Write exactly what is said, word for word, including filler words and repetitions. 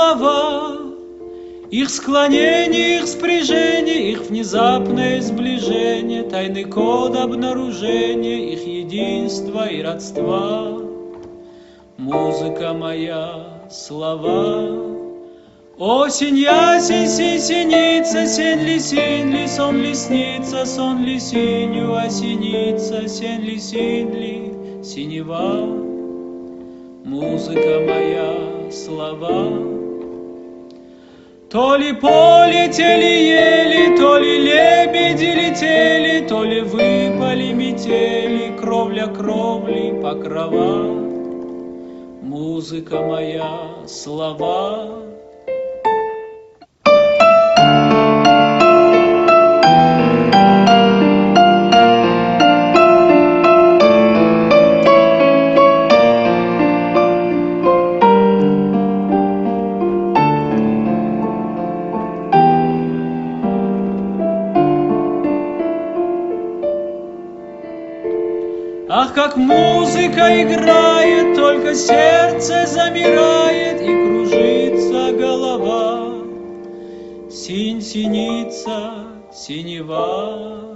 слова, их склонение, их спряжение, их внезапное сближение, тайный код обнаружения, их единства и родства. Музыка моя, слова. Осень, ясень, синь, синица, сень ли, синь ли, сон ли снится, сон ли синью осенится, сень ли, синь ли, синева. Музыка моя, слова. То ли полетели ели, то ли лебеди летели, то ли выпали метели, кровля кровли, покрова. Музыка моя, слова. Ах, как музыка играет, только сердце замирает и кружится голова. Синь, синица, синева.